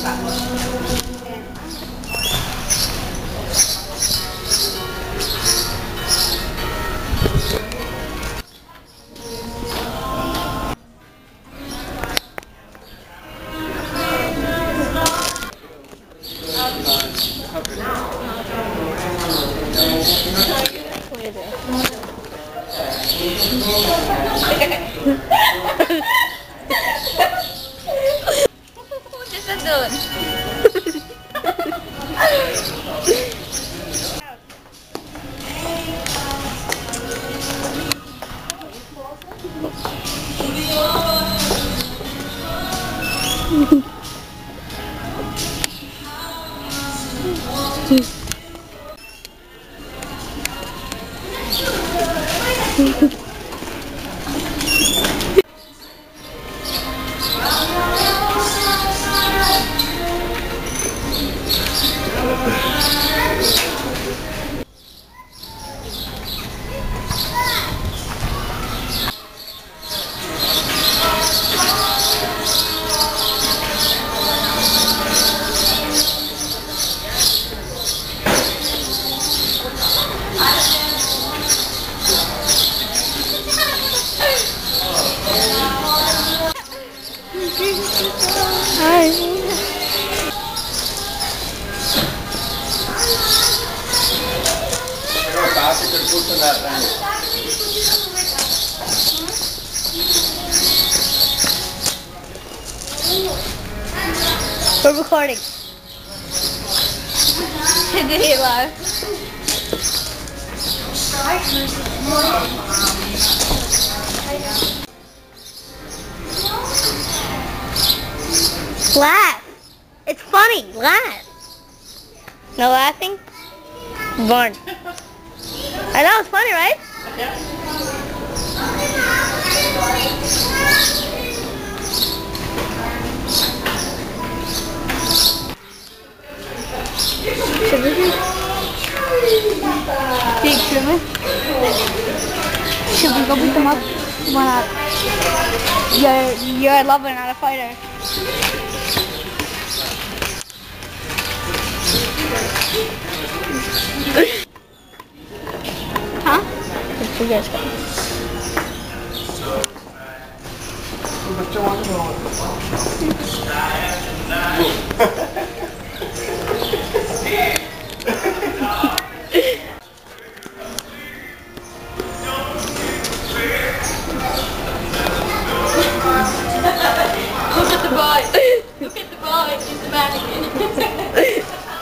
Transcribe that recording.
Just na doon. Hi. We're recording. Hindi ba? Laugh. It's funny. Laugh. No laughing? Born. I know it's funny, right? Should we go beat them up? Why not? You're a lover, not a fighter. Huh? You guys go. Look at the boy. Look at the boy. He's the mannequin.